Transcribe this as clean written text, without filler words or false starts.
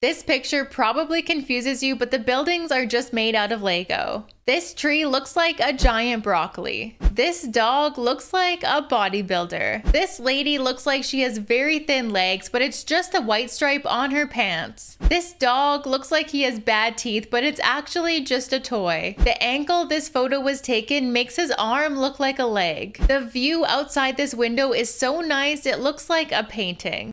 This picture probably confuses you, but the buildings are just made out of Lego. This tree looks like a giant broccoli. This dog looks like a bodybuilder. This lady looks like she has very thin legs, but it's just a white stripe on her pants. This dog looks like he has bad teeth, but it's actually just a toy. The angle this photo was taken makes his arm look like a leg. The view outside this window is so nice, it looks like a painting.